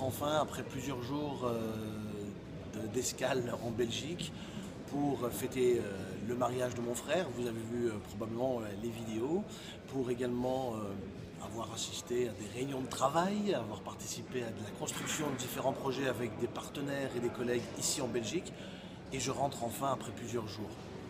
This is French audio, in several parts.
enfin après plusieurs jours d'escale en Belgique pour fêter le mariage de mon frère. Vous avez vu probablement les vidéos, pour également avoir assisté à des réunions de travail, avoir participé à de la construction de différents projets avec des partenaires et des collègues ici en Belgique. Et je rentre enfin après plusieurs jours.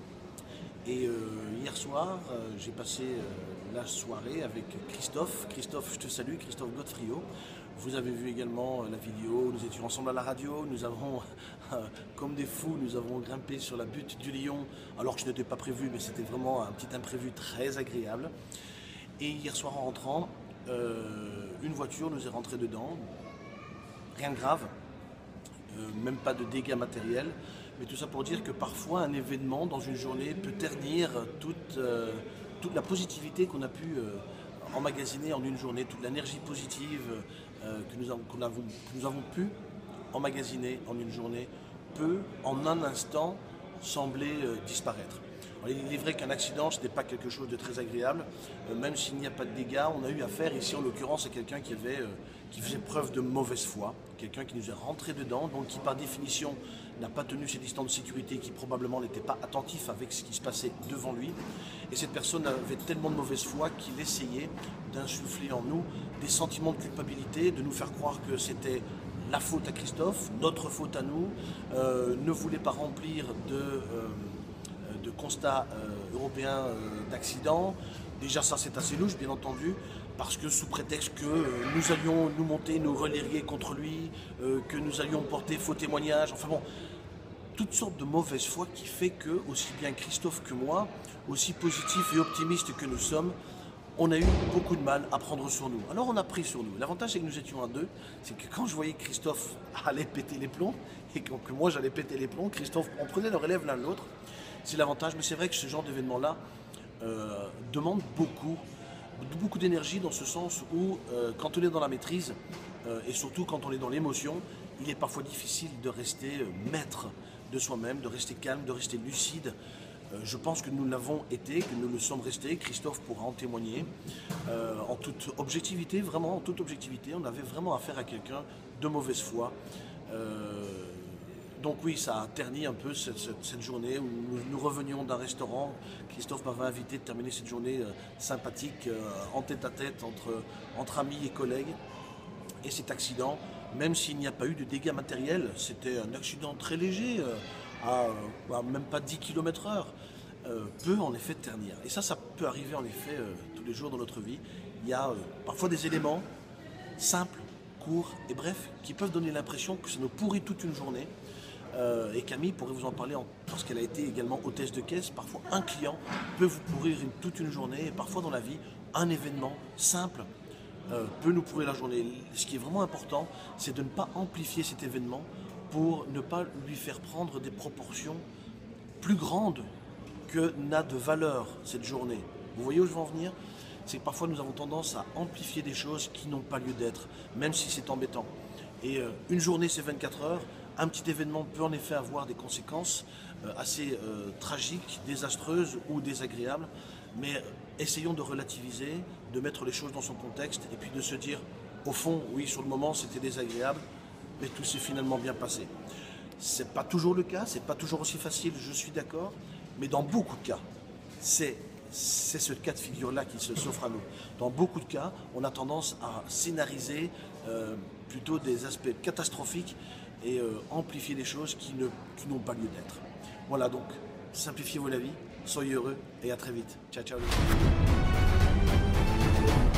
Et hier soir, j'ai passé la soirée avec Christophe. Christophe, je te salue, Christophe Godefriot. Vous avez vu également la vidéo, nous étions ensemble à la radio, nous avons, comme des fous, nous avons grimpé sur la butte du Lion, alors que je n'étais pas prévu, mais c'était vraiment un petit imprévu très agréable. Et hier soir en rentrant, une voiture nous est rentrée dedans, rien de grave, même pas de dégâts matériels, mais tout ça pour dire que parfois un événement dans une journée peut ternir toute la positivité qu'on a pu emmagasiner en une journée, toute l'énergie positive que nous avons pu emmagasiner en une journée peut en un instant sembler disparaître. Alors, il est vrai qu'un accident, ce n'est pas quelque chose de très agréable, même s'il n'y a pas de dégâts. On a eu affaire ici en l'occurrence à quelqu'un qui faisait preuve de mauvaise foi, quelqu'un qui nous est rentré dedans, donc qui par définition n'a pas tenu ses distances de sécurité, qui probablement n'était pas attentif avec ce qui se passait devant lui. Et cette personne avait tellement de mauvaise foi qu'il essayait d'insuffler en nous des sentiments de culpabilité, de nous faire croire que c'était la faute à Christophe, notre faute à nous, ne voulait pas remplir de constats européens d'accidents. Déjà ça c'est assez louche bien entendu, parce que sous prétexte que nous allions nous monter, nous reléguer contre lui, que nous allions porter faux témoignages, enfin bon, toutes sortes de mauvaise foi qui fait que, aussi bien Christophe que moi, aussi positifs et optimistes que nous sommes, on a eu beaucoup de mal à prendre sur nous. Alors on a pris sur nous. L'avantage c'est que nous étions à deux, c'est que quand je voyais Christophe aller péter les plombs, et que moi j'allais péter les plombs, Christophe, on prenait le relève l'un de l'autre, c'est l'avantage, mais c'est vrai que ce genre d'événement-là demande beaucoup d'énergie, dans ce sens où quand on est dans la maîtrise, et surtout quand on est dans l'émotion, il est parfois difficile de rester maître de soi-même, de rester calme, de rester lucide. Je pense que nous l'avons été, que nous le sommes restés, Christophe pourra en témoigner, en toute objectivité, vraiment en toute objectivité, on avait vraiment affaire à quelqu'un de mauvaise foi. Donc oui, ça a terni un peu cette journée où nous revenions d'un restaurant. Christophe m'avait invité de terminer cette journée sympathique, en tête-à-tête, entre amis et collègues. Et cet accident, même s'il n'y a pas eu de dégâts matériels, c'était un accident très léger, à même pas 10 km/h, peut en effet ternir. Et ça peut arriver en effet tous les jours dans notre vie. Il y a parfois des éléments simples, courts et brefs qui peuvent donner l'impression que ça nous pourrit toute une journée. Et Camille pourrait vous en parler parce qu'elle a été également hôtesse de caisse. Parfois un client peut vous pourrir toute une journée, et parfois dans la vie, un événement simple peut nous pourrir la journée. Ce qui est vraiment important, c'est de ne pas amplifier cet événement pour ne pas lui faire prendre des proportions plus grandes que n'a de valeur cette journée. Vous voyez où je veux en venir? C'est que parfois nous avons tendance à amplifier des choses qui n'ont pas lieu d'être, même si c'est embêtant. Et une journée c'est 24 heures, un petit événement peut en effet avoir des conséquences assez tragiques, désastreuses ou désagréables, mais essayons de relativiser, de mettre les choses dans son contexte et puis de se dire, au fond, oui, sur le moment c'était désagréable, mais tout s'est finalement bien passé. C'est pas toujours le cas, c'est pas toujours aussi facile, je suis d'accord, mais dans beaucoup de cas, c'est ce cas de figure-là qui s'offre à nous. Dans beaucoup de cas, on a tendance à scénariser plutôt des aspects catastrophiques et amplifier des choses qui n'ont pas lieu d'être. Voilà, donc simplifiez-vous la vie, soyez heureux et à très vite. Ciao, ciao.